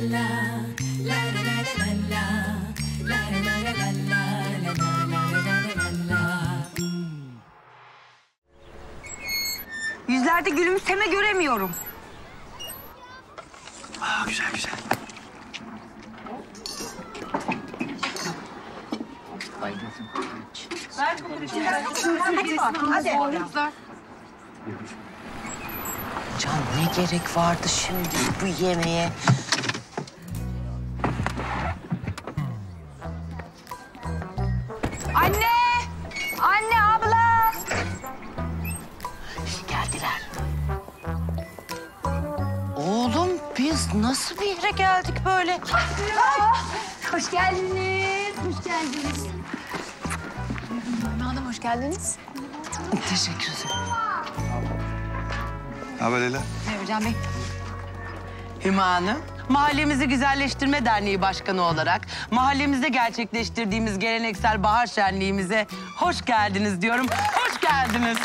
Yüzlerde gülümseme göremiyorum. Aa, güzel güzel. Hadi. Can ne gerek vardı şimdi bu yemeğe? Anne! Anne, abla! Geldiler. Oğlum biz nasıl bir yere geldik böyle? Hoş geldiniz, hoş geldiniz. Hanım hoş geldiniz. Teşekkür ederim. Ne haber Leyla? Merhaba Can Bey. Hüma Hanım, Mahallemizi Güzelleştirme Derneği Başkanı olarak mahallemizde gerçekleştirdiğimiz geleneksel bahar şenliğimize hoş geldiniz diyorum. Hoş geldiniz.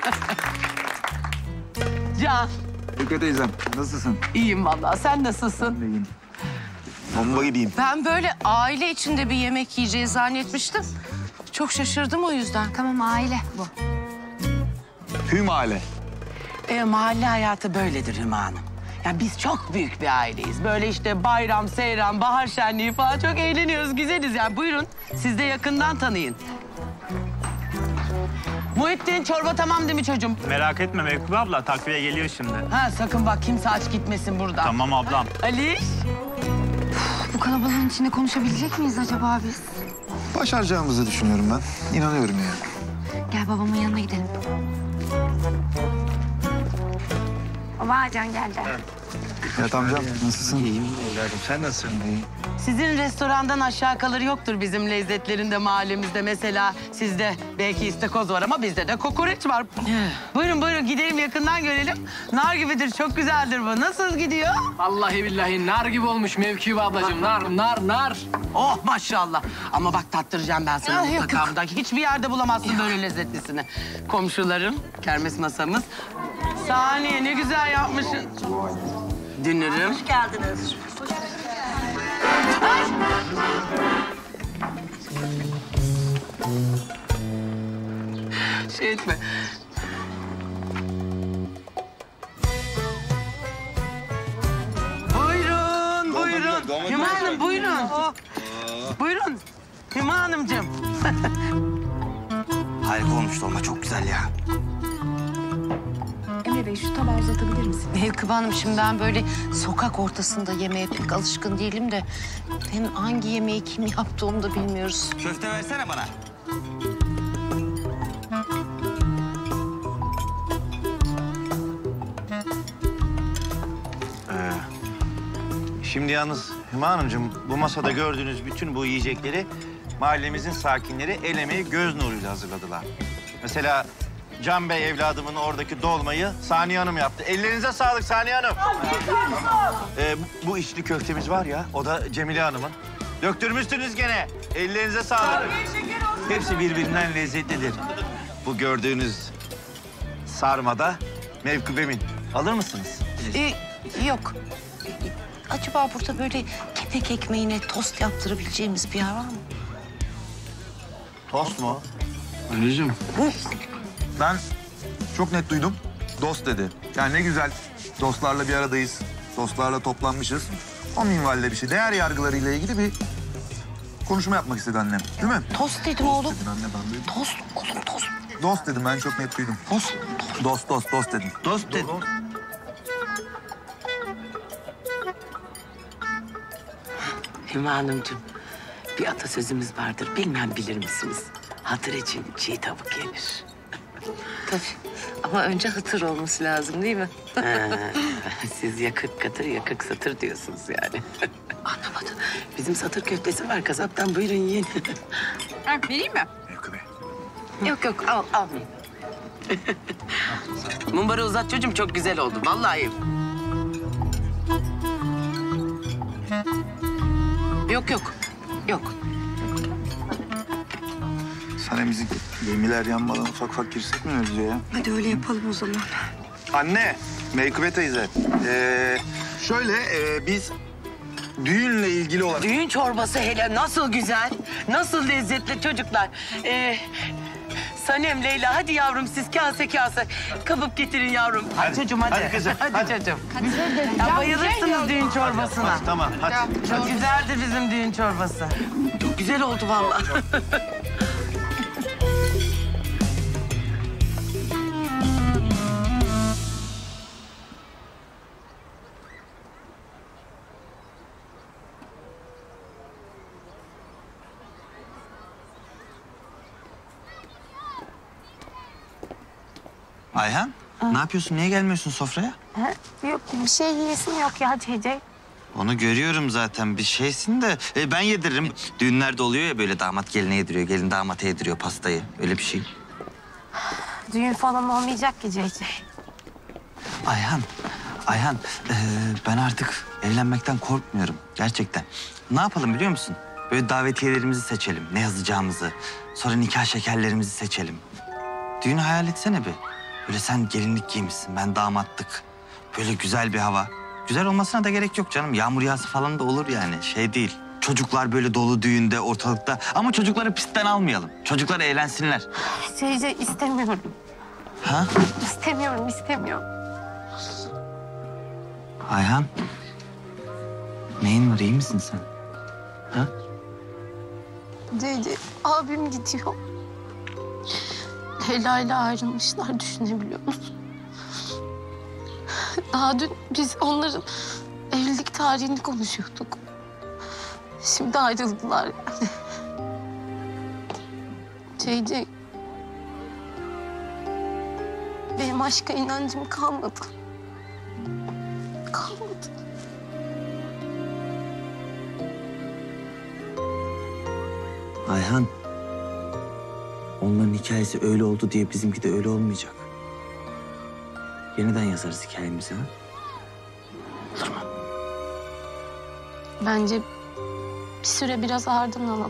Can, Şükrü teyzem, nasılsın? iyiyim vallahi. Sen nasılsın? İyiyim. Bomba gibiyim. Ben böyle aile içinde bir yemek yiyeceğiz zannetmiştim. Çok şaşırdım o yüzden. Tamam aile bu. Hümale. Mahalle hayatı böyledir Hüma Hanım. Ya biz çok büyük bir aileyiz. Böyle işte bayram, seyran, bahar şenliği falan çok eğleniyoruz, güzeliz yani. Buyurun, siz de yakından tanıyın. Muhittin, çorba tamam değil mi çocuğum? Merak etme Mevkübe abla, takviye geliyor şimdi. Ha sakın bak kimse aç gitmesin buradan. Tamam ablam. Ali? Bu kalabalığın içinde konuşabilecek miyiz acaba biz? Başaracağımızı düşünüyorum ben. İnanıyorum yani. Gel babamın yanına gidelim. Baba, Can geldi. Evet amcam, nasılsın? İyiyim evladım. Sen nasılsın? İyiyim. Sizin restorandan aşağı kalır yoktur bizim lezzetlerinde mahallemizde. Mesela sizde belki istakoz var ama bizde de kokoreç var. Buyurun buyurun gidelim yakından görelim. Nar gibidir, çok güzeldir bu. Nasıl gidiyor? Vallahi billahi nar gibi olmuş Mevkübe ablacığım. Nar. Oh maşallah. Ama bak tattıracağım ben sana mutlaka bundan. Hiçbir yerde bulamazsın böyle lezzetlisini. Komşularım, kermes masamız. Saniye ne güzel yapmışsın. Dünürüm. Hoş geldiniz. Şey etme. Buyurun. Hüma Hanım buyurun. Buyurun. Hüma Hanımcığım. Harika olmuş dolma, çok güzel ya. Emre Bey şu tabağı uzatabilir misin? Mevkübe Hanım şimdi ben böyle sokak ortasında yemeğe pek alışkın değilim de... hem hangi yemeği kim yaptı onu da bilmiyoruz. Köfte versene bana. Şimdi yalnız Hüma Hanımcığım, bu masada gördüğünüz bütün bu yiyecekleri mahallemizin sakinleri el emeği göz nuruyla hazırladılar. Mesela Can Bey evladımın oradaki dolmayı Saniye Hanım yaptı. Ellerinize sağlık Saniye Hanım. Bu içli köftemiz var ya, o da Cemile Hanım'ın. Döktürmüşsünüz gene. Ellerinize sağlık. Hepsi birbirinden lezzetlidir. Bu gördüğünüz sarmada Mevkübe'min. Alır mısınız? Yok. Acaba burada böyle kepek ekmeğine tost yaptırabileceğimiz bir yer var mı? Tost mu? Anneciğim. Ben çok net duydum. Dost dedi. Yani ne güzel dostlarla bir aradayız. Dostlarla toplanmışız. O minvalde bir şey. Değer yargılarıyla ilgili bir konuşma yapmak istedi annem. Değil mi? Tost dedim oğlum. Dedin anne, ben duydum. Tost oğlum tost. Dost dedim, ben çok net duydum. Tost. Dost dedim. Dost dedi. Hüma Hanımcığım, bir atasözümüz vardır. Bilmem bilir misiniz? Hatır için çiğ tavuk yenir. Tabii. Ama önce hatır olması lazım değil mi? Siz yakık katır, yakık satır diyorsunuz yani. Anlamadım. Bizim satır köftesi var kasaptan. Buyurun yiyin. Vereyim mi? Mevkübe. Yok almayayım. Mumbarı uzat çocuğum, çok güzel oldu. Vallahi. Yok. Sana bizim gemiler yanmadan ufak ufak girsek mi Özlü'ye ya? Hadi öyle yapalım o zaman. Anne, Meykıbe teyze. Şöyle biz düğünle ilgili olarak... Düğün çorbası hele nasıl güzel, nasıl lezzetli çocuklar. Sanem, Leyla hadi yavrum siz kase kase kapıp getirin yavrum. Hadi çocuğum hadi. Hadi kızım, hadi. çocuğum. Ya bayılırsınız düğün çorbasına. Hadi, tamam, hadi. Çok güzeldir bizim düğün çorbası. Çok güzel oldu vallahi. Ayhan, ne yapıyorsun? Niye gelmiyorsun sofraya? Yok bir şey yiyesim yok ya Cece. Onu görüyorum zaten bir şeysin de ben yediririm. Düğünlerde oluyor ya böyle damat geline yediriyor, gelin damata yediriyor pastayı. Öyle bir şey. Düğün falan olmayacak ki Cece. Ayhan, ben artık evlenmekten korkmuyorum gerçekten. Ne yapalım biliyor musun? Böyle davetiyelerimizi seçelim, ne yazacağımızı. Sonra nikah şekerlerimizi seçelim. Düğünü hayal etsene bir. Böyle sen gelinlik giymişsin, ben damatlık. Böyle güzel bir hava. Güzel olmasına da gerek yok canım. Yağmur yağsı falan da olur yani. Şey değil. Çocuklar böyle dolu düğünde, ortalıkta. Ama çocukları pistten almayalım. Çocuklar eğlensinler. Cece istemiyorum. Ha? İstemiyorum. Ayhan. Neyin var, iyi misin sen? Ha? Cece abim gidiyor. Leyla ile ayrılmışlar, düşünebiliyor musun? Daha dün biz onların evlilik tarihini konuşuyorduk. Şimdi ayrıldılar yani. Cece, benim aşka inancım kalmadı. Ayhan. Onların hikayesi öyle oldu diye bizimki de öyle olmayacak. Yeniden yazarız hikayemizi ha? Olur mu? Bence bir süre biraz ağırdan alalım.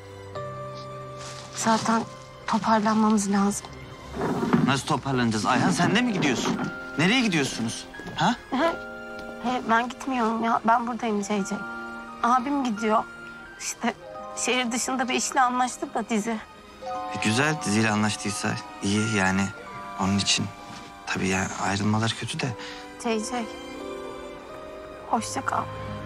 Zaten toparlanmamız lazım. Nasıl toparlanacağız? Ayhan sen de mi gidiyorsun? Nereye gidiyorsunuz? Ha? Ben gitmiyorum ya. Ben buradayım Cece. Abim gidiyor. İşte şehir dışında bir işle anlaştık da dizi. Güzel, diziyle anlaştıysa iyi yani. Onun için tabii ya ayrılmalar kötü de. Cece. Hoşça kal.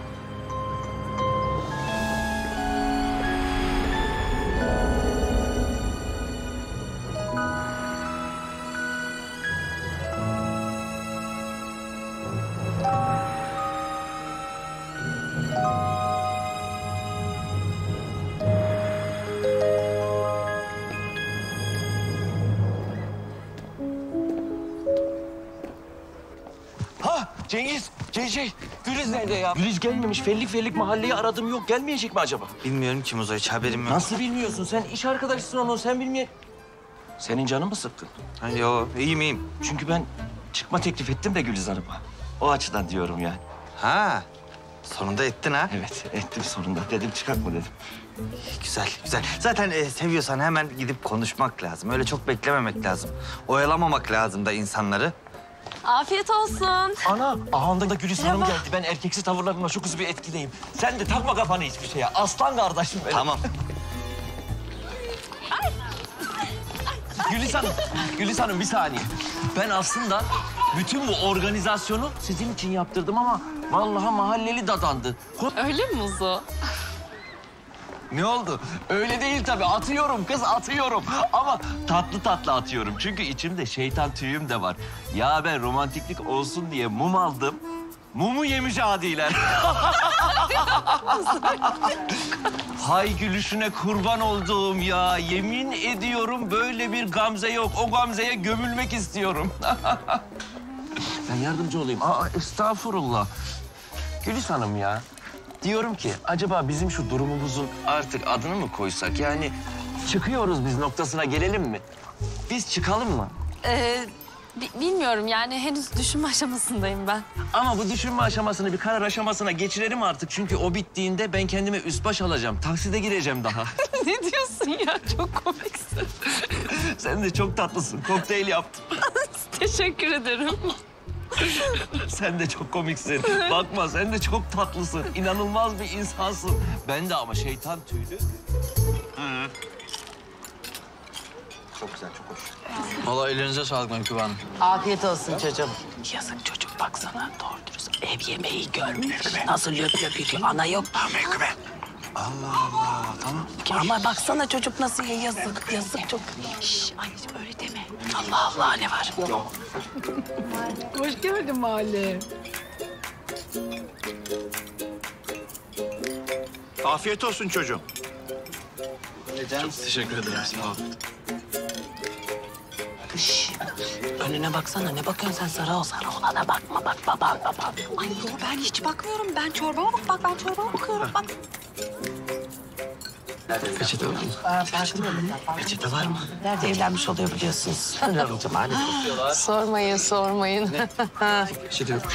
Cengiz, Güliz nerede ya? Güliz gelmemiş. Fellik mahalleyi aradım yok. Gelmeyecek mi acaba? Bilmiyorum ki Muzo, hiç haberim yok. Nasıl bilmiyorsun? Sen iş arkadaşısın onu, sen bilmiyor. Senin canın mı sıkkın? Ha, yo, iyiyim. Çünkü ben çıkma teklif ettim de Güliz Hanım'a. O açıdan diyorum yani. Ha, sonunda ettin ha. Evet, ettim sonunda. Dedim çıkak mı dedim. Güzel. Zaten seviyorsan hemen gidip konuşmak lazım. Öyle çok beklememek lazım. Oyalamamak lazım da insanları. Afiyet olsun. Ana, ahanda da Güliz Hanım geldi. Ben erkeksi tavırlarımla çok hızlı bir etkileyim. Sen de takma kafanı hiçbir şeye. Aslan kardeşim benim. Tamam. Güliz Hanım bir saniye. Ben aslında bütün bu organizasyonu sizin için yaptırdım ama vallahi mahalleli dadandı. Öyle mi Muzo? Ne oldu? Öyle değil tabii. Atıyorum kız, atıyorum. Ama tatlı atıyorum. Çünkü içimde şeytan tüyüm de var. Ya ben romantiklik olsun diye mum aldım. Mumu yemiş adiler. Hay gülüşüne kurban olduğum ya. Yemin ediyorum böyle bir gamze yok. O gamzeye gömülmek istiyorum. Ben yardımcı olayım. Estağfurullah. Gülis Hanım ya. Diyorum ki acaba bizim şu durumumuzun artık adını mı koysak? Yani çıkıyoruz biz noktasına gelelim mi? Biz çıkalım mı? Bilmiyorum yani henüz düşünme aşamasındayım ben. Ama bu düşünme aşamasını bir karar aşamasına geçirelim artık. Çünkü o bittiğinde ben kendime üst baş alacağım. Takside gireceğim daha. Ne diyorsun ya? Çok komiksin. Sen de çok tatlısın. Kokteyl yaptım. Teşekkür ederim. Sen de çok komiksin. Bakma sen de çok tatlısın. İnanılmaz bir insansın. Ben de ama şeytan tüylü. Çok güzel, çok hoş. Valla ellerinize sağlık Menkıbe Hanım. Afiyet olsun çocuğum. Yazık çocuk baksana doğru dürüst ev yemeği görmüş. Nasıl löp löp yürüyor. Ana yok. Menkıbe. Allah Allah, tamam. Ama baksana çocuk nasıl ya yazık. Yazık çok. Şş, anneciğim öyle deme. Allah Allah ne var? Yok. Hoş geldin mahalle. Afiyet olsun çocuğum. Çok teşekkür ederim. Sağ olun. Şş, önüne baksana ne bakıyorsun sen sarı ol ona da bakma bak baban. Ay dur ben hiç bakmıyorum. Ben çorbama bak ben çorbama bakıyorum bak. Peçete var mı? Peçete var mı? Nerede evlenmiş oluyor biliyorsunuz. Hanımcığım hani. Sormayın, sormayın. Peçete yok.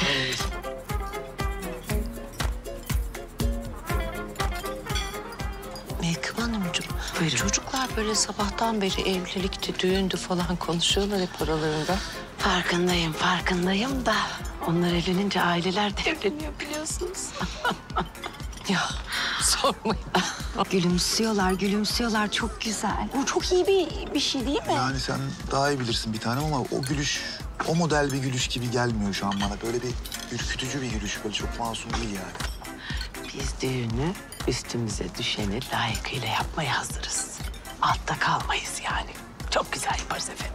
Menkıbe Hanımcığım, çocuklar böyle sabahtan beri evlilikti, düğündü falan konuşuyorlar hep aralarında. Farkındayım da onlar evlenince aileler de evleniyor biliyorsunuz. Ya sormayın. Gülümsüyorlar çok güzel. Bu çok iyi bir şey değil mi? Yani sen daha iyi bilirsin bir tanem ama o gülüş, o model bir gülüş gibi gelmiyor şu an bana. Böyle bir ürkütücü bir gülüş, böyle çok masum değil yani. Biz düğünü üstümüze düşeni layıkıyla yapmaya hazırız. Altta kalmayız yani. Çok güzel yaparız efendim.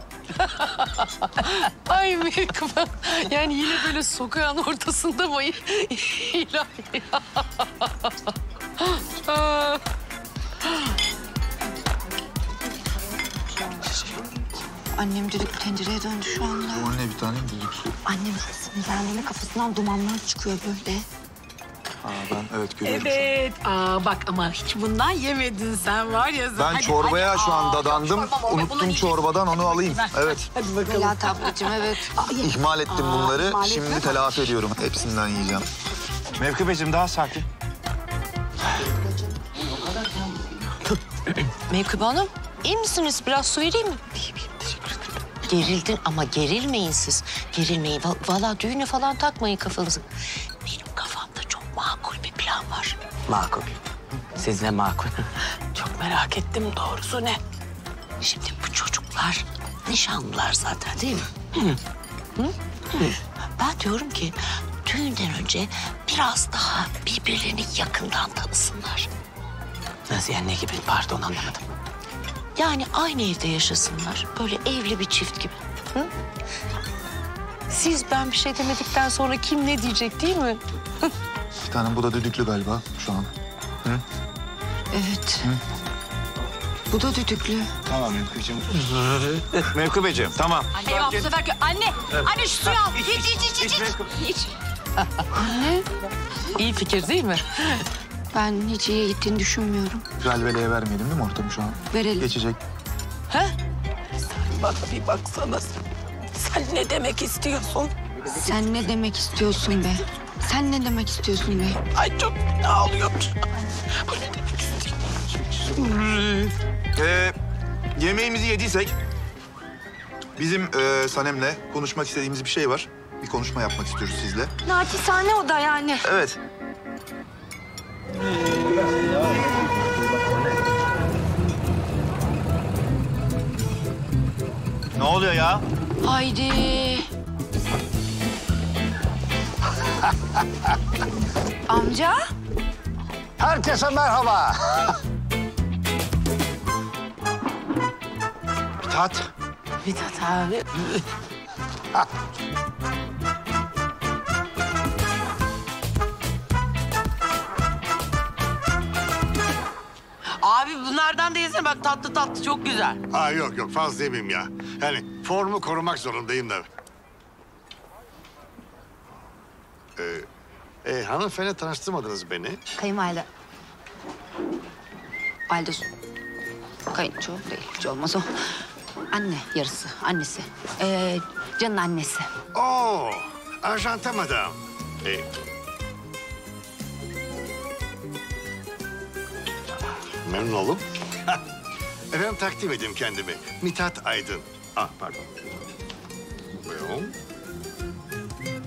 Ay Menkıbe, yani yine böyle sokağın ortasında mı? İlahi. Annem düdüklü tencereye döndü şu anda. O ne bir tanem düdüklü. Annem sinirlendiğinde kafasından dumanlar çıkıyor böyle. Ben evet görüyorum. Evet. Bak ama hiç bundan yemedin sen var ya. Ben çorbaya şu an dadandım. Unuttum çorbadan onu alayım. Evet. Hadi bakalım. Melahat ablacığım evet. İhmal ettim bunları. maalesef. Şimdi telafi ediyorum. Hepsinden yiyeceğim. Mevkübeciğim daha sakin. Menkıbe Hanım, iyi misiniz? Biraz su vereyim mi? Gerildin ama gerilmeyin siz. Gerilmeyin. Vallahi düğüne falan takmayın kafanızı. Benim kafamda çok makul bir plan var. Makul. Siz ne makul? Çok merak ettim doğrusu ne? Şimdi bu çocuklar nişanlılar zaten değil mi? Hı? Ben diyorum ki düğünden önce biraz daha birbirlerini yakından tanısınlar. Nasıl yani ne gibi? Pardon anlamadım. Yani aynı evde yaşasınlar. Böyle evli bir çift gibi. Hı? Siz ben bir şey demedikten sonra kim ne diyecek değil mi? Bir tanem bu da düdüklü galiba şu an. Evet. Bu da düdüklü. Tamam Mevkübeciğim. Mevkübeciğim tamam. Eyvah bu sefer anne şu suyu al. İç. İyi fikir değil mi? Ben hiç iyi gittiğini düşünmüyorum. Velveleye vermeyelim değil mi ortamı şu an? Verelim. Geçecek. Bana bir baksana. Sen ne demek istiyorsun? Sen ne demek istiyorsun be? Sen ne demek istiyorsun be? Ay çok ağlıyorum. Bu ne demek istiyorsun? Yemeğimizi yediysek bizim Sanem'le konuşmak istediğimiz bir şey var. Bir konuşma yapmak istiyoruz sizle. Naçizane o da yani. Evet. Ne oluyor ya? Haydi. Amca? Herkese merhaba. Mithat. Mithat abi. Abi bunlardan da yesene bak tatlı tatlı çok güzel. Ha yok fazla yemeyeyim ya. Yani formu korumak zorundayım da. Hanımefendi tanıştırmadınız beni. Kayınvalide. Valide kayınço değil. Hiç olmaz o. Anne yarısı. Annesi. Can'ın annesi. Oo, Arjante madam. Memnun oldum. Efendim takdim edeyim kendimi. Mithat Aydın. Pardon. Buyurun.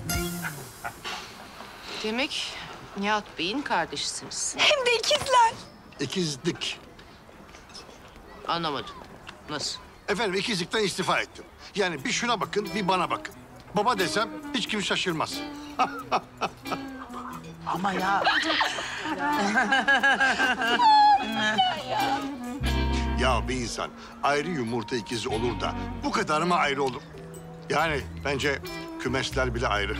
Demek Nihat Bey'in kardeşisiniz. Hem de ikizler. İkizlik. Anlamadım. Nasıl? Efendim ikizlikten istifa ettim. Yani bir şuna bakın, bir bana bakın. Baba desem hiç kim şaşırmaz. Ama ya. Ya bir insan ayrı yumurta ikizi olur da bu kadar mı ayrı olur? Yani bence kümesler bile ayrı.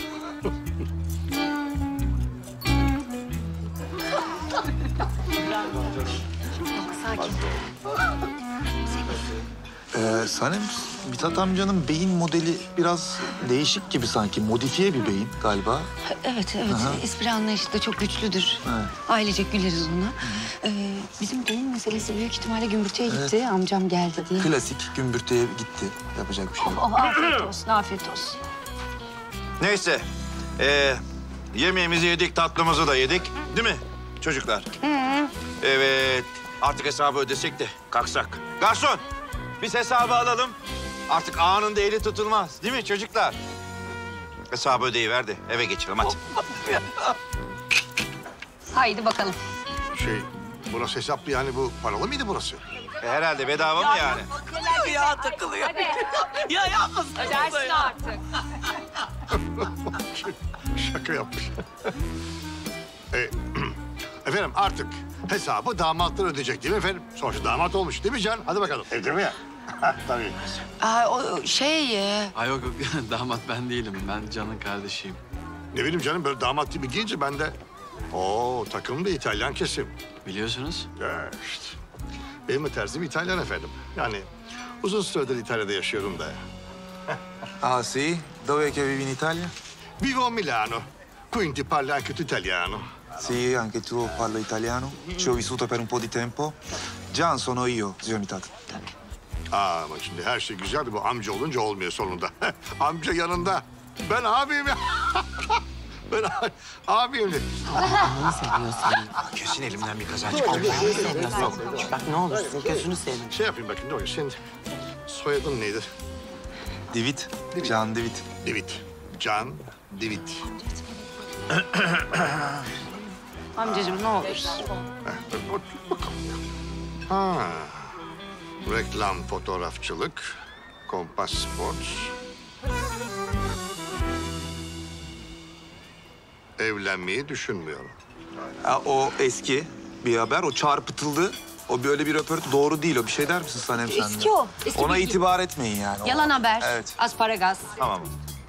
Sanem, Mithat amcanın beyin modeli biraz değişik gibi sanki. Modifiye bir beyin galiba. Evet. Espri anlayışı da çok güçlüdür. Evet. Ailecek güleriz ona. Bizim düğün meselesi büyük ihtimalle gümbürtüye gitti. Amcam geldi diye. Klasik gümbürtüye gitti. Yapacak bir şey yok. Afiyet olsun, afiyet olsun. Neyse. Yemeğimizi yedik, tatlımızı da yedik. Değil mi çocuklar? Evet. Artık hesabı ödesek de kalksak. Garson! Biz hesabı alalım. Artık ağanın da eli tutulmaz. Değil mi çocuklar? Hesabı ödeyiver de eve geçelim hadi. Haydi bakalım. Burası hesaplı yani bu paralı mıydı burası? Herhalde bedava mı yani? Takılıyor. Ya yapmasın. Ödersin artık. Şaka yapmış. Efendim artık hesabı damatlar ödeyecek değil mi efendim? Sonuçta damat olmuş değil mi Can? Hadi bakalım. Değil mi ya? Tabii. Ay yok damat ben değilim. Ben Can'ın kardeşiyim. Ne bileyim canım böyle damat gibi giyince ben de... Oo takım da İtalyan kesim. Biliyorsunuz. Ya işte. Benim de terzim İtalyan efendim. Yani uzun süredir İtalya'da yaşıyorum da. Ah sì? Dove che vivi in Italia? Vivo a Milano, quindi parlo anche tu italiano. Sì, anche tu parlo italiano. Ci ho vissuto per un po' di tempo. Can sono io, zio Mithat. Ama şimdi her şey güzel de bu amca olunca olmuyor sonunda. Amca yanında. Ben abiyim ya. Ben abiyim de. Kesin elimden bir kaza Bak ne olursun gözünü seveyim. Şey yapayım bakayım ne oluyor? Senin soyadın neydi? Divit. Can Divit. Divit. Can Divit. Amcacığım ne olursun. Ha. Reklam, fotoğrafçılık, Kompas Sports. Evlenmeyi düşünmüyorum. Ha, o eski bir haber. O çarpıtıldı. O böyle bir röportaj doğru değil. O bir şey der misin Sanem sen de? Eski o. Eski Ona bilgi. itibar etmeyin yani. O- Yalan haber. Evet. Asparagas. Tamam.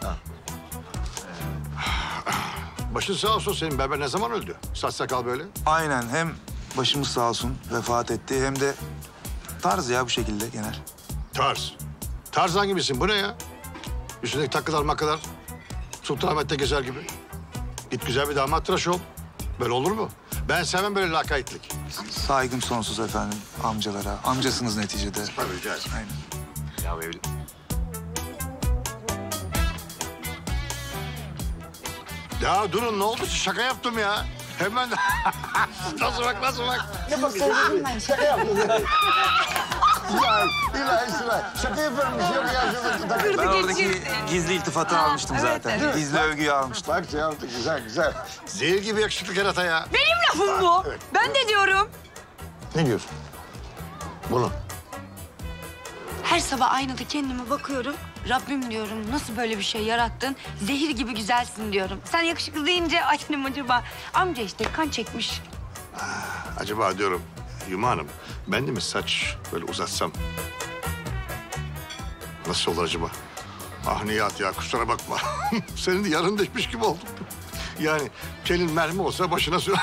Başın sağ olsun senin berber ne zaman öldü? Saç sakal böyle. Aynen. Hem başımız sağ olsun vefat etti hem de tarz ya bu şekilde genel. Tarz. Tarzan gibisin. Bu ne ya? Üstündeki takılar makalar. Sultanahmet'te gezer gibi. Git güzel bir damat tıraş ol. Böyle olur mu? Ben sevmem böyle lakaytlık. Saygım sonsuz efendim amcalara. Amcasınız neticede. Tabii rica ederim. Aynen. Ya evli... Ya durun ne oldu? Şaka yaptım ya. Hemen nasıl bak nasıl bak. Ya bak söyledim ben. Şaka yaptım. İlahi şaka yapıyorum bir şey yok ya. Ben oradaki gizli iltifatı almıştım zaten. Gizli övgüyü almıştım. Bak şey yaptık güzel güzel. Zehir gibi yakışıklı kerata ya. Benim lafım bu. Evet. Ben de diyorum. Ne diyorsun? Bunu. Her sabah aynada kendime bakıyorum. Rabbim diyorum nasıl böyle bir şey yarattın? Zehir gibi güzelsin diyorum. Sen yakışıklı deyince ay dedim acaba. Amca işte kan çekmiş. Acaba diyorum Yuma Hanım ben de mi saç böyle uzatsam? Nasıl olur acaba? Ah Nihat ya kusura bakma. Senin de yarın deşmiş gibi oldum. Yani kelin mermi olsa başına sür.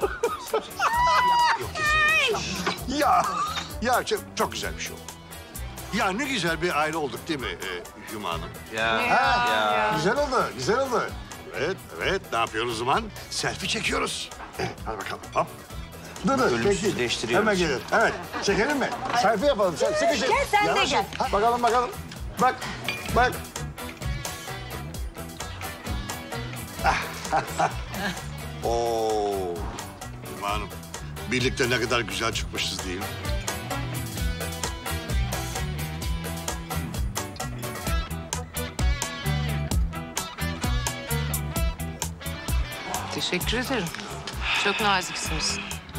Ya çok güzel bir şey oldu. Ya ne güzel bir aile olduk değil mi Yuma Hanım? Ya. Güzel oldu, güzel oldu. Evet. Ne yapıyoruz o zaman? Selfie çekiyoruz. Hadi bakalım. Hop. Dur. Ölümsüzleştiriyoruz. Hemen gelir. Evet. Çekelim mi? Selfie yapalım. Sıkışın. Gel sen de gel. Bakalım. Bak. Oo. Yuma Hanım. Birlikte ne kadar güzel çıkmışız değil mi? Teşekkür ederim. Çok naziksiniz.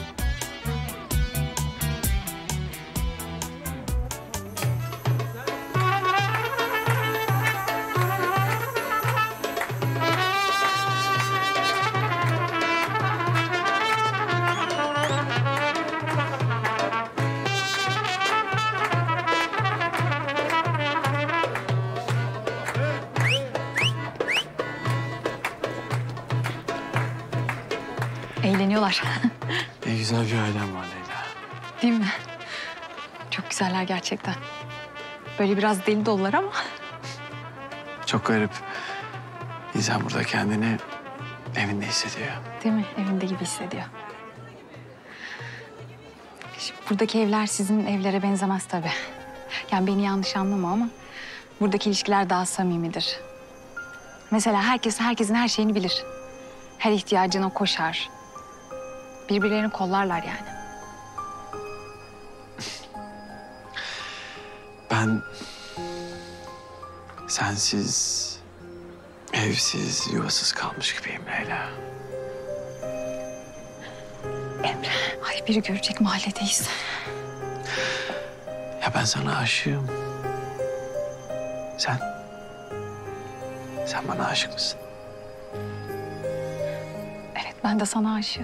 Eğleniyorlar. Ne güzel bir ailem var Leyla. Değil mi? Çok güzeller gerçekten. Böyle biraz deli dolular ama. Çok garip. İnsan burada kendini evinde hissediyor. Değil mi? Evinde gibi hissediyor. Şimdi buradaki evler sizin evlere benzemez tabii. Yani beni yanlış anlama ama buradaki ilişkiler daha samimidir. Mesela herkes herkesin her şeyini bilir. Her ihtiyacına koşar. Birbirlerini kollarlar yani. Ben sensiz, evsiz, yuvasız kalmış gibiyim Leyla. Emre, ay biri görecek mahalledeyiz. Ya ben sana aşığım. Sen bana aşık mısın? Evet, ben de sana aşığım.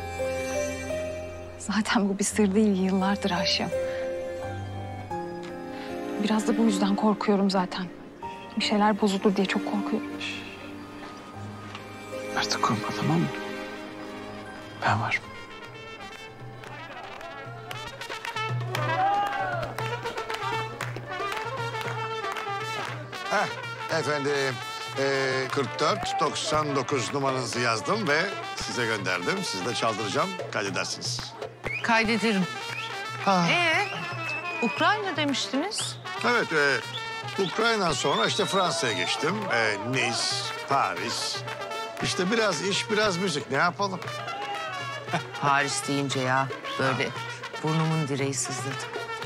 Zaten bu bir sır değil, yıllardır aşığım. Biraz da bu yüzden korkuyorum zaten. Bir şeyler bozulur diye çok korkuyorum. Artık korkma, tamam mı? Ben varım. Efendim 44-99 numaranızı yazdım ve size gönderdim. Siz de çaldıracağım, kaydedersiniz. Kaydederim. Ukrayna demiştiniz. Evet, Ukrayna'dan sonra işte Fransa'ya geçtim. Nice, Paris. İşte biraz iş, biraz müzik. Ne yapalım? Paris deyince ya böyle burnumun direği sızladı.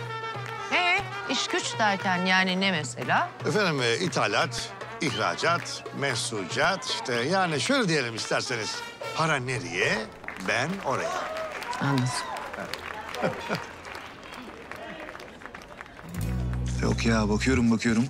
İş güç derken yani ne mesela? Efendim ithalat, ihracat, mensucat işte yani şöyle diyelim isterseniz. Para nereye, ben oraya. Anladım. Yok ya bakıyorum.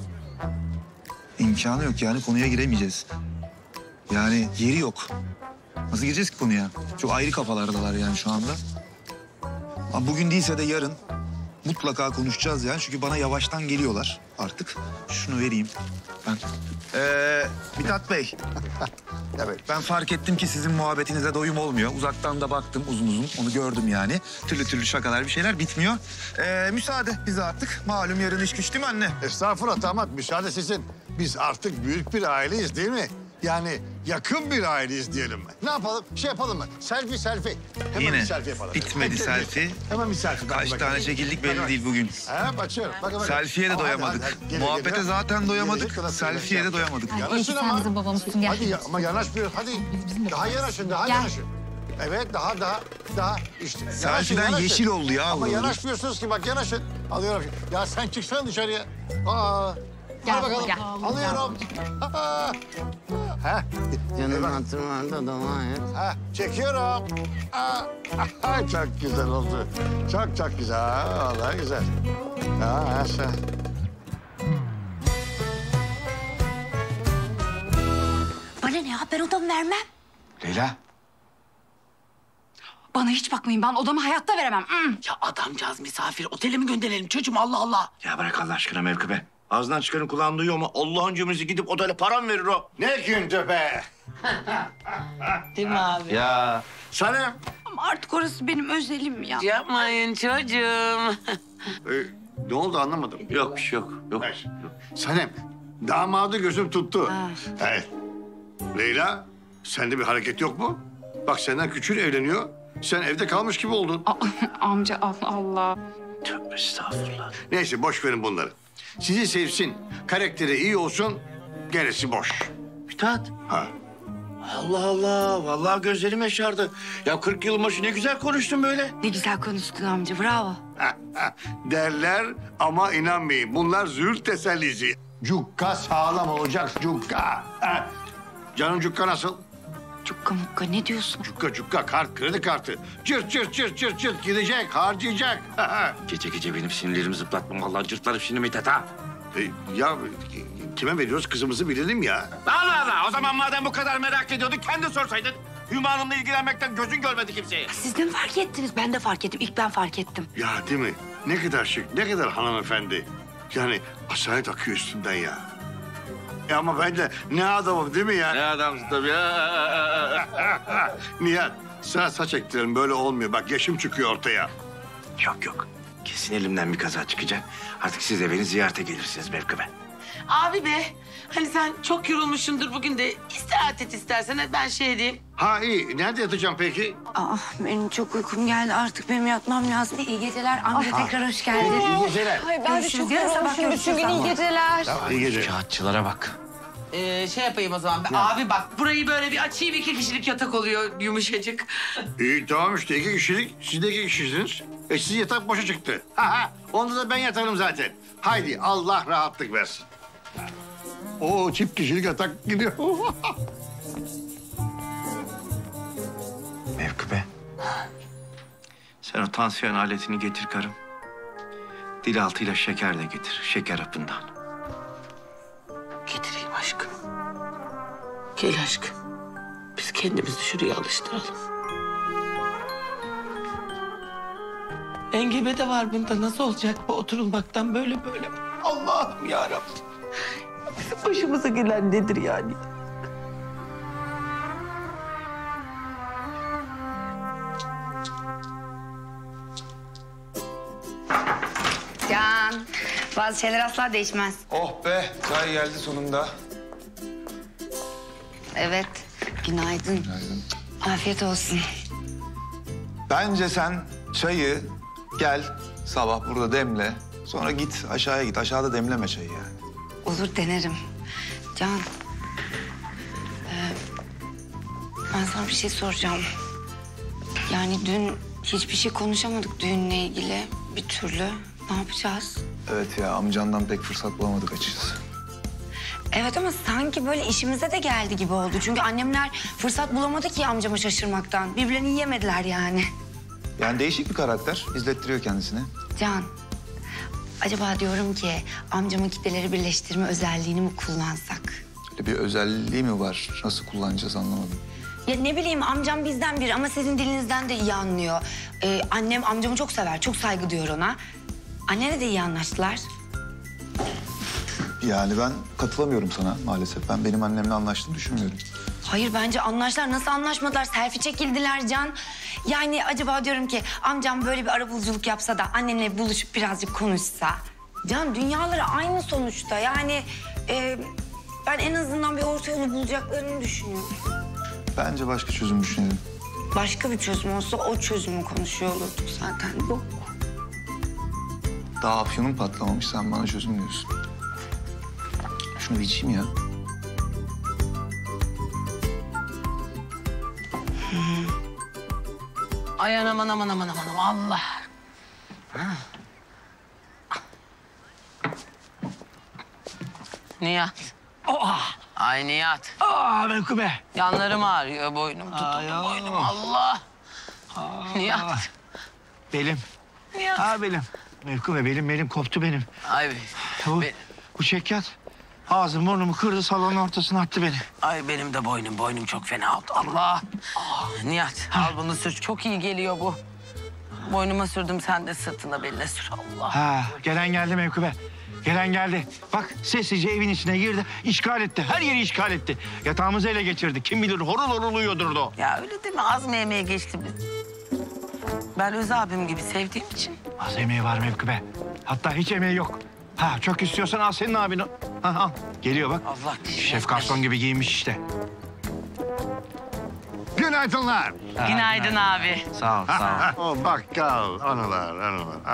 İmkanı yok yani konuya giremeyeceğiz. Yani yeri yok. Nasıl gireceğiz ki konuya? Çok ayrı kafalardalar yani şu anda. Ama bugün değilse de yarın mutlaka konuşacağız yani. Çünkü bana yavaştan geliyorlar artık. Şunu vereyim ben. Mithat Bey. Evet. Ben fark ettim ki sizin muhabbetinize doyum olmuyor. Uzaktan da baktım uzun onu gördüm yani. Türlü şakalar bir şeyler bitmiyor. Müsaade bize artık. Malum yarın iş güç değil mi anne? Estağfurullah damat, müsaade sizin. Biz artık büyük bir aileyiz değil mi? Yani yakın bir aileyiz diyelim. Ne yapalım? Şey yapalım mı? Selfie. Hemen Yine bir selfie yapalım. bitmedi selfie. Hemen bir selfie. Kaç tane çekildik belli değil bugün. Açıyorum. Bakın. Selfie'ye de doyamadık. Muhabbete zaten doyamadık. Selfie'ye de doyamadık. Yanaşın ama. Sen bizim babamızsın, gel. Hadi ama yanaşmıyor. Hadi. Daha yanaşın. Yanaşın. Evet daha işte. Selfie'den yeşil oldu ya. Ama yanaşmıyorsunuz ki bak yanaşın. Alıyorum. Ya sen çıksana dışarıya. Gel bakalım. Gel. Alıyorum. Canım hatırlarda dua et. Çekiyorum. Çok güzel oldu. Çok güzel. Vallahi güzel. Sen. Bana ne ya? Ben odamı vermem. Leyla. Bana hiç bakmayın. Ben odamı hayatta veremem. Ya adamcağız misafir. Otele mi gönderelim çocuğum Allah Allah. Ya bırak Allah aşkına Mevkübe. Ağzından çıkarın kulağın duyuyor mu? Allah'ın cümlesi gidip odayla param verir o. Ne gündü be. Değil mi abi? Ya. Sanem. Ama artık orası benim özelim ya. Yapmayın çocuğum. Ne oldu anlamadım. Yok bir şey yok. Yok. Sanem, damadı gözüm tuttu. Evet. Leyla, sende bir hareket yok mu? Bak senden küçüğün evleniyor. Sen evde kalmış gibi oldun. Amca Allah Allah. Tövbe estağfurullah. Neyse boş verin bunları. Sizi sevsin, karakteri iyi olsun, gerisi boş. Mithat. Ha. Allah Allah. Vallahi gözlerim yaşardı. Ya 40 yılın başı ne güzel konuştun böyle. Ne güzel konuştun amca. Bravo. Derler ama inanmayın. Bunlar züğürt tesellisi. Cukka sağlam olacak cukka. Canım cukka nasıl? Cukka mukka ne diyorsun? Cukka kart, kredi kartı. Cırt gidecek, harcayacak. Gece gece benim sinirlerimi zıplatma. Vallahi cırtlarım şimdi Mithat ha. Ya kime veriyoruz kızımızı bilelim ya. Allah Allah. O zaman madem bu kadar merak ediyordun kendi sorsaydın. Hüma Hanım'la ilgilenmekten gözün görmedi kimseyi. Siz de mi fark ettiniz? Ben de fark ettim. İlk ben fark ettim. Ya değil mi? Ne kadar şık, ne kadar hanımefendi. Yani asalet akıyor üstünden ya. Ama ben de ne adamım değil mi ya? Ne adamsın tabii ya. Nihat, sana saç ektirelim böyle olmuyor. Bak yaşım çıkıyor ortaya. Yok. Kesin elimden bir kaza çıkacak. Artık siz de beni ziyarete gelirsiniz Mevkime. Abi be, hani sen çok yorulmuşsundur bugün de istirahat et istersen. Ben şey diyeyim. Ha iyi. Nerede yatacağım peki? Benim çok uykum geldi. Artık benim yatmam lazım. İyi geceler. Amca tekrar hoş geldin. İyi geceler. Ay ben de çok yorulmuşum. Bütün gün iyi geceler. İyi geceler. Kağıtçılara bak. Şey yapayım o zaman. Abi bak burayı böyle bir açayım. 2 kişilik yatak oluyor yumuşacık. İyi tamam işte 2 kişilik. Siz de 2 kişisiniz. Sizin yatak boşa çıktı. Onda da ben yatarım zaten. Haydi Allah rahatlık versin. Oo çift kişilik yatak gidiyor. Mevkime. Sen o tansiyon aletini getir karım. Dil altıyla şeker de getir. Şeker hapından. Getireyim aşkım. Gel aşkım. Biz kendimizi şuraya alıştıralım. Engebe de var bunda. Nasıl olacak bu oturulmaktan böyle? Allah'ım yarabbim. Bizim başımıza gelen nedir yani? Can, bazı şeyler asla değişmez. Oh be, çay geldi sonunda. Evet, günaydın. Afiyet olsun. Bence sen çayı gel sabah burada demle. Sonra git aşağıya git. Aşağıda demleme çayı yani. Olur, denerim. Can, ben sana bir şey soracağım. Yani dün hiçbir şey konuşamadık düğünle ilgili bir türlü. Ne yapacağız? Evet ya amcandan pek fırsat bulamadık açıkçası. Evet ama sanki böyle işimize de geldi gibi oldu. Çünkü annemler fırsat bulamadı ki amcama şaşırmaktan. Birbirlerini yiyemediler yani. Yani değişik bir karakter. İzlettiriyor kendisini. Can, acaba diyorum ki amcamın kitleleri birleştirme özelliğini mi kullansak? Öyle bir özelliği mi var? Nasıl kullanacağız anlamadım. Ya ne bileyim amcam bizden biri ama sizin dilinizden de iyi anlıyor. Annem amcamı çok sever, çok saygı duyuyor ona. Annene de iyi anlaştılar. Yani ben katılamıyorum sana maalesef. Ben benim annemle anlaştığını düşünmüyorum. Hayır bence anlaştılar. Nasıl anlaşmadılar? Selfie çekildiler Can. Yani acaba diyorum ki amcam böyle bir arabuluculuk yapsa da annenle buluşup birazcık konuşsa. Can dünyaları aynı sonuçta. Yani ben en azından bir orta yolu bulacaklarını düşünüyorum. Bence başka çözüm düşünelim. Başka bir çözüm olsa o çözümü konuşuyor olurduk zaten. Bu. Daha afyonun patlamamış sen bana çözüm diyorsun. Şunu bir içeyim ya. Ay aman Allah. Nihat. Ay Nihat. Mevkime. Yanlarım ağrıyor, boynum tutuldu, boynum. Allah. Nihat. Belim. Nihat. Belim. Mevkime belim koptu benim. Ay Bu çekyat ağzım burnumu kırdı salonun ortasına attı beni. Ay benim de boynum çok fena oldu. Allah. Nihat al bunu sür. Çok iyi geliyor bu. Boynuma sürdüm, sen de sırtına beline sür. Allah. Gelen geldi Mevkime. Gelen geldi. Bak sessizce evin içine girdi, işgal etti. Her yeri işgal etti. Yatağımızı ele geçirdi. Kim bilir horul horul uyuyordur o. Ya öyle değil mi? Az mı emeğe geçti biz? Ben Öz abim gibi sevdiğim için. Az emeği var Mevkime. Hatta hiç emeği yok. Çok istiyorsan al senin abin o. Al. Geliyor bak. Allah Şef garson gibi giyinmiş işte. Günaydınlar. Günaydın abi. Sağ ol. O bakkal anılar.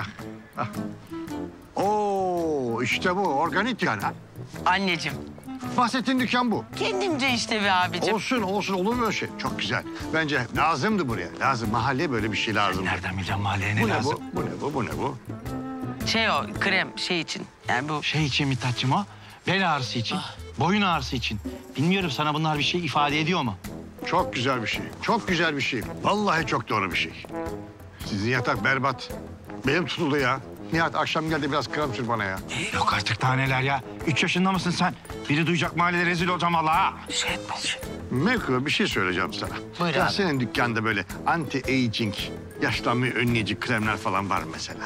Oo işte bu organik yani. Anneciğim. Bahsettiğin dükkan bu. Kendimce işte be abicim. Olsun olur mu öyle şey? Çok güzel. Bence lazımdı buraya. Lazım. Mahalleye böyle bir şey lazım. Nereden bileceğim mahalleye ne lazım? Bu ne bu? Şey o krem şey için. Yani bu. Şey için Mithat'cığım o. Bel ağrısı için. Boyun ağrısı için. Bilmiyorum sana bunlar bir şey ifade ediyor mu? Çok güzel bir şey. Çok güzel bir şey. Vallahi çok doğru bir şey. Sizin yatak berbat. Benim tutuldu ya. Nihat akşam geldi biraz krem sür bana ya. Yok artık daha neler ya. 3 yaşında mısın sen? Biri duyacak mahallede rezil olacağım vallahi. Bir şey etmez. Mevku bir şey söyleyeceğim sana. Buyur Ya abi. senin dükkanda böyle anti-aging, yaşlanmayı önleyici kremler falan var mı mesela?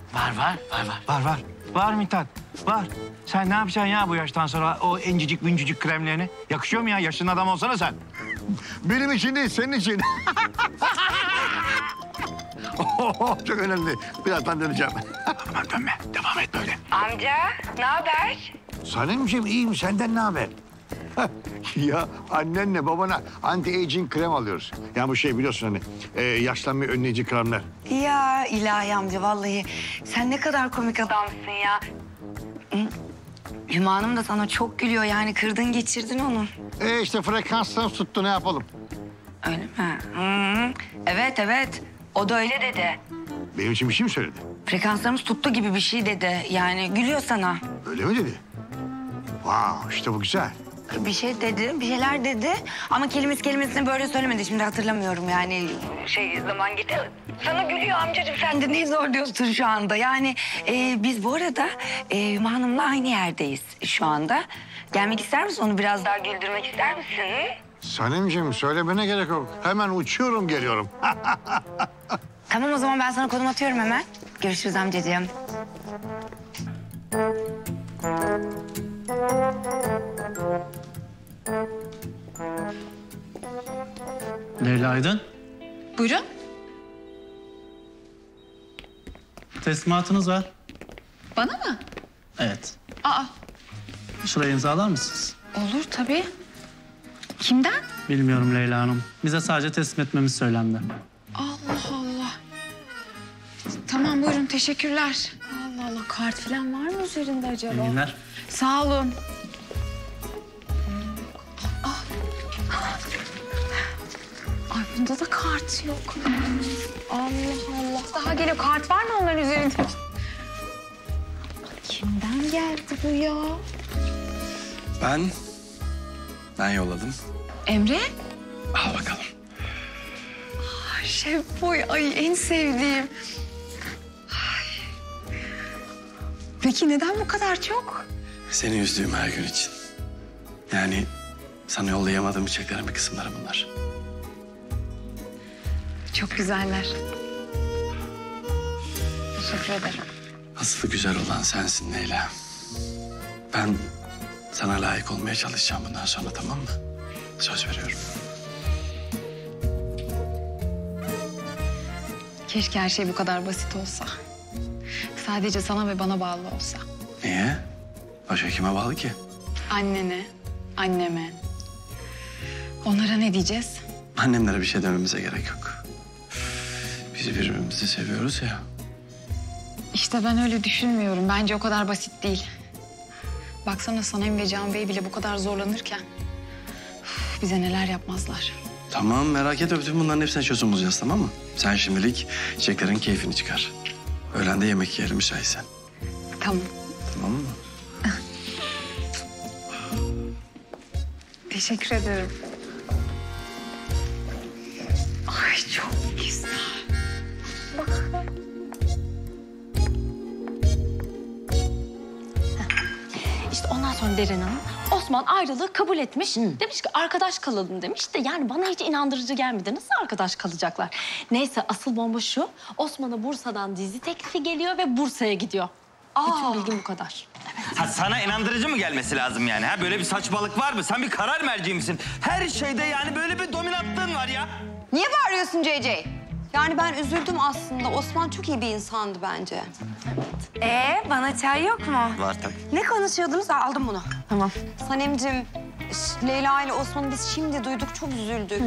Var Mithat, var. Sen ne yapacaksın ya bu yaştan sonra o incicik büncücük kremlerini? Yakışıyor mu ya? Yaşlı adam olsana sen. Benim için değil, senin için. Çok önemli. Birazdan döneceğim. Aman dönme, devam et böyle. Amca ne haber? Sanemciğim iyiyim, senden ne haber? Ya annenle babana anti-aging krem alıyoruz. Yani bu şey biliyorsun hani yaşlanmayı önleyici kremler. Ya ilahi amca vallahi sen ne kadar komik adamsın ya. Hüma Hanım da sana çok gülüyor yani kırdın geçirdin onu. İşte frekanslar tuttu ne yapalım? Öyle mi? Hı. Evet o da öyle dedi. Benim için bir şey mi söyledi? Frekanslarımız tuttu gibi bir şey dedi. Yani gülüyor sana. Öyle mi dedi? Wow, işte bu güzel. Bir şey dedi, bir şeyler dedi. Ama kelimesini böyle söylemedi. Şimdi hatırlamıyorum yani. Zaman gitti. Sana gülüyor amcacığım. Sen de ne zor diyorsun şu anda. Yani biz bu arada Hüma Hanım'la aynı yerdeyiz şu anda. Gelmek ister misin? Onu biraz daha güldürmek ister misin? Sanemciğim söylemene gerek yok. Hemen uçuyorum geliyorum. Tamam o zaman ben sana konum atıyorum hemen. Görüşürüz amcacığım. Leyla Aydın. Buyurun. Teslimatınız var. Bana mı? Evet. Aa, Şuraya imzalar mısınız? olur tabii. Kimden? Bilmiyorum Leyla Hanım. Bize sadece teslim etmemiz söylendi. Allah Allah. Tamam buyurun teşekkürler. Allah Allah kart falan var mı üzerinde acaba? İyi günler. Sağ olun. Ay bunda da kart yok. Allah Allah. Daha geliyor. Kart var mı onların üzerinde? Kimden geldi bu ya? Ben yolladım. Emre? Al bakalım. Ay Şef Boy. Ay en sevdiğim. Ay. Peki neden bu kadar çok? Seni üzdüğüm her gün için. Yani sana yollayamadığım çiçeklerin bir kısımları bunlar. Çok güzeller. Teşekkür ederim. Aslı güzel olan sensin Leyla. Ben sana layık olmaya çalışacağım bundan sonra, tamam mı? Söz veriyorum. Keşke her şey bu kadar basit olsa. Sadece sana ve bana bağlı olsa. Niye? Başka kime bağlı ki? Annene, anneme. Onlara ne diyeceğiz? Annemlere bir şey dememize gerek yok. Biz birbirimizi seviyoruz ya. İşte ben öyle düşünmüyorum. Bence o kadar basit değil. Baksana Sanem ve Can Bey bile bu kadar zorlanırken bize neler yapmazlar. Tamam, merak etme. Bütün bunların hepsine çözüm bulacağız, tamam mı? Sen şimdilik çiçeklerin keyfini çıkar. Öğlen de yemek yiyelim müsaitsen. Tamam. Tamam mı? Teşekkür ederim. Ay çok güzel. İşte ondan sonra Deren Hanım Osman ayrılığı kabul etmiş. Demiş ki arkadaş kalalım demiş de yani bana hiç inandırıcı gelmedi. Nasıl arkadaş kalacaklar? Neyse asıl bomba şu. Osman'a Bursa'dan dizi teklifi geliyor ve Bursa'ya gidiyor. Bütün bilgim bu kadar. Ha, sana inandırıcı mı gelmesi lazım yani? Ha? Böyle bir saçmalık var mı? Sen bir karar merci misin? Her şeyde yani böyle bir dominantlığın var ya. Niye bağırıyorsun CC? Yani ben üzüldüm aslında. Osman çok iyi bir insandı bence. Bana çay yok mu? Var tabii. Ne konuşuyordunuz? Aldım bunu. Tamam. Sanemciğim, Leyla ile Osman'ı biz şimdi duyduk, çok üzüldük.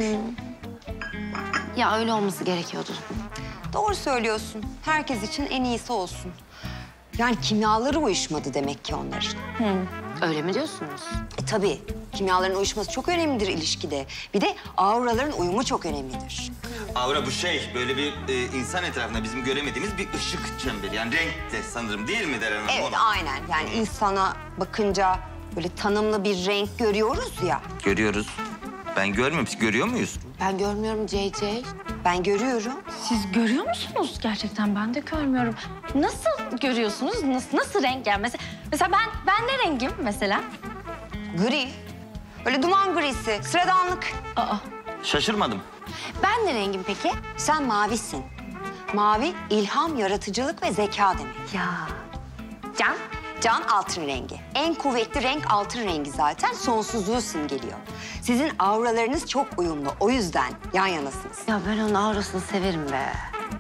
Ya öyle olması gerekiyordu. Doğru söylüyorsun. Herkes için en iyisi olsun. Yani kimyaları uyuşmadı demek ki onların. Öyle mi diyorsunuz? Tabii. Kimyaların uyuşması çok önemlidir ilişkide. Bir de auraların uyumu çok önemlidir. Aura bu şey, böyle bir insan etrafında bizim göremediğimiz bir ışık çemberi. Yani renk de sanırım değil mi Deren Hanım? Evet, aynen. Yani insana bakınca böyle tanımlı bir renk görüyoruz ya. Görüyoruz. Ben görmüyorum. Siz görüyor muyuz? Ben görmüyorum CC. Ben görüyorum. Siz görüyor musunuz gerçekten? Ben de görmüyorum. Nasıl görüyorsunuz? Nasıl renk yani? Mesela ben ne rengim mesela? Gri. Böyle duman grisi, sıradanlık. Aa. Şaşırmadım. Ben ne rengim peki? Sen mavisin. Mavi ilham, yaratıcılık ve zeka demek. Ya. Can? Can altın rengi. En kuvvetli renk altın rengi zaten. Sonsuzluğu simgeliyor. Sizin auralarınız çok uyumlu. O yüzden yan yanasınız. Ya ben onun aurasını severim be.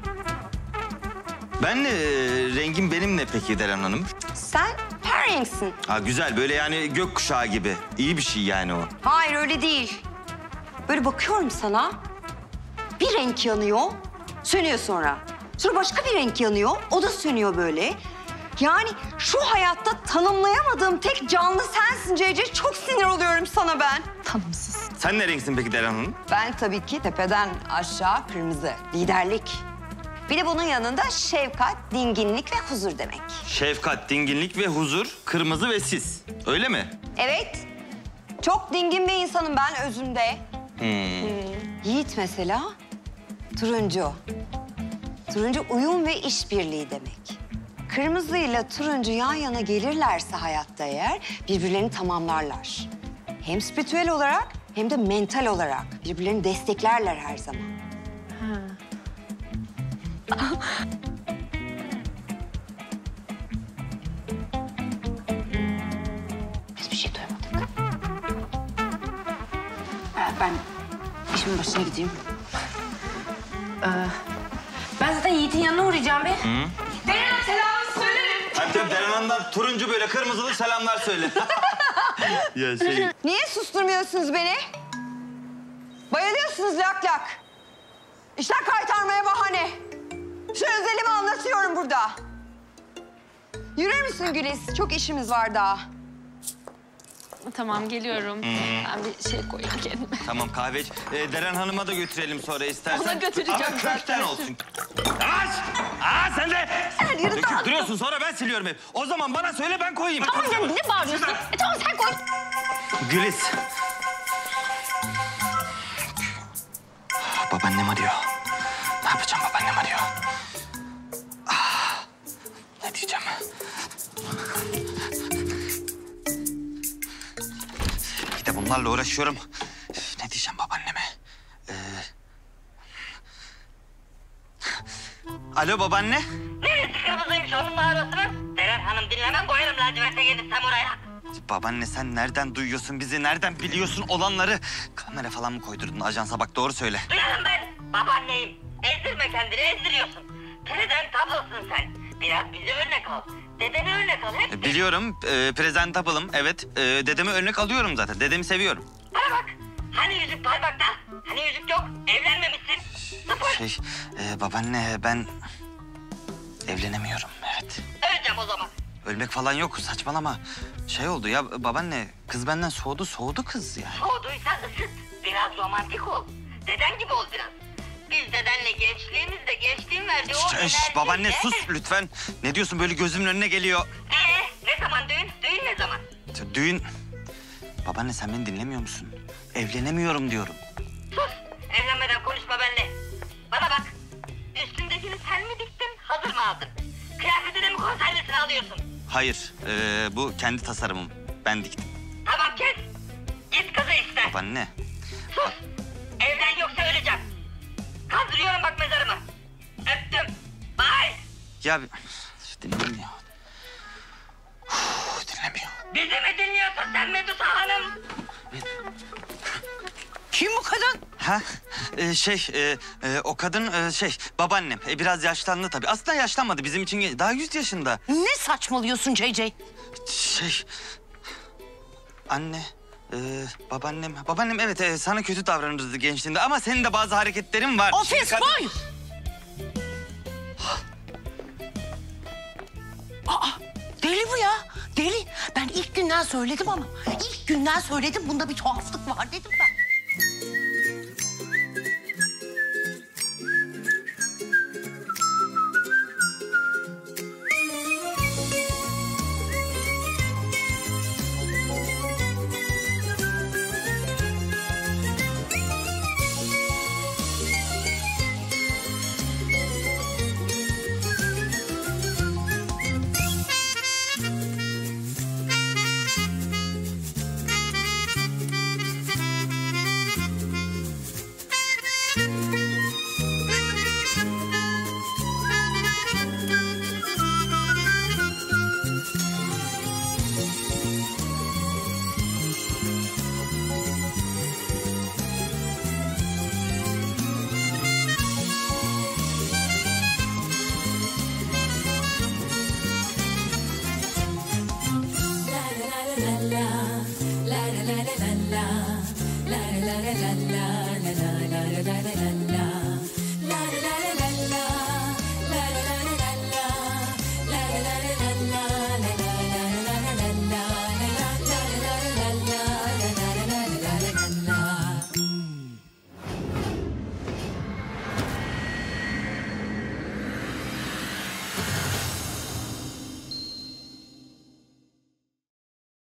Ben rengim benim ne peki Deren Hanım? Sen her renksin. Ha güzel böyle yani gökkuşağı gibi. İyi bir şey yani o. Hayır öyle değil. Böyle bakıyorum sana. Bir renk yanıyor, sönüyor sonra. Sonra başka bir renk yanıyor, o da sönüyor böyle. Yani şu hayatta tanımlayamadığım tek canlı sensin CC. Çok sinir oluyorum sana ben. Tanımsız. Sen ne renksin peki Deren Hanım? Ben tabii ki tepeden aşağı kırmızı. Liderlik. Bir de bunun yanında şefkat, dinginlik ve huzur demek. Şefkat, dinginlik ve huzur, kırmızı ve sis. Öyle mi? Evet. Çok dingin bir insanım ben özümde. Yiğit mesela turuncu. Turuncu uyum ve işbirliği demek. Kırmızıyla turuncu yan yana gelirlerse hayatta eğer birbirlerini tamamlarlar. Hem spiritüel olarak hem de mental olarak birbirlerini desteklerler her zaman. Biz bir şey duymadık. Ben işimin başına gideyim. Ben zaten Yiğit'in yanına uğrayacağım be. Deren selamını söylerim. Hadi Deren Hanım'dan turuncu böyle kırmızılı selamlar söyle. Ya şey... Niye susturmuyorsunuz beni? Bayılıyorsunuz lak lak. İşler kaytarmaya bahane. Şu özelimi anlatıyorum burada. Yürür müsün Güliz? Çok işimiz var daha. Tamam geliyorum. Ben bir şey koyayım kendime. Tamam kahve. Deren Hanım'a da götürelim sonra istersen. Ona götüreceğim Ama köften zaten. olsun. Aç! Aa sen de! Sen yürü Döküp dağıt. duruyorsun sonra ben siliyorum hep. O zaman bana söyle ben koyayım. Tamam sen ne bağırıyorsun? Tamam sen koy. Güliz. Babaannem arıyor. Ne yapacağım babaannem arıyor. Ne diyeceğim? Bir de bunlarla uğraşıyorum. Ne diyeceğim babaanneme? Alo babaanne. Neresi kırmızıymış onun mağarasının? Deren Hanım dinlemem koyarım laciverte gelirsem oraya. Babaanne sen nereden duyuyorsun bizi? Nereden biliyorsun olanları? Kamera falan mı koydurdun ajansa bak doğru söyle. Duyarım ben. Babaanneyim. Ezdirme kendini ezdiriyorsun. Prezent tablosun sen. Biraz bize örnek al. Dedene örnek al hep. Biliyorum presentable'ım evet. Dedemi örnek alıyorum zaten. Dedemi seviyorum. Bana bak. Hani yüzük parmakta? Hani yüzük yok? Evlenmemişsin. Sıfır. Babaanne ben evlenemiyorum evet. Öleceğim o zaman. Ölmek falan yok saçmalama. Şey oldu ya babaanne kız benden soğudu kız yani. Soğuduysa ısıt. Biraz romantik ol. Deden gibi ol biraz. Biz dedenle gençliğimizde gençliğin verdiği o enerjiyle... Babaanne sus lütfen. Ne diyorsun böyle gözümün önüne geliyor. Ne zaman düğün? Düğün ne zaman? Düğün... Babaanne sen beni dinlemiyor musun? Evlenemiyorum diyorum. Sus. Evlenmeden konuşma benimle. Bana bak. Üstündekini sen mi diktin? Hazır mı aldın? Kıyafetini mi konservesini alıyorsun? Hayır bu kendi tasarımım. Ben diktim. Tamam kes. Git kızı iste. Babaanne. Sus. Evlen yoksa öleceğim. Kaldırıyorum bak mezarımı. Öptüm. Bye. Ya dinlemiyor. Dinlemiyor. Bizi mi dinliyorsun sen Medusa Hanım? Kim bu kadın? Ha o kadın babaannem. Biraz yaşlandı tabii. Aslında yaşlanmadı bizim için daha 100 yaşında. Ne saçmalıyorsun CC? Anne, babaannem evet sana kötü davranırdı gençliğinde ama senin de bazı hareketlerin var. Ofis boy! Aa, deli bu ya, deli. Ben ilk günden söyledim ama. İlk günden söyledim bunda bir tuhaflık var dedim ben. la la la la la la la la la la la la la la la.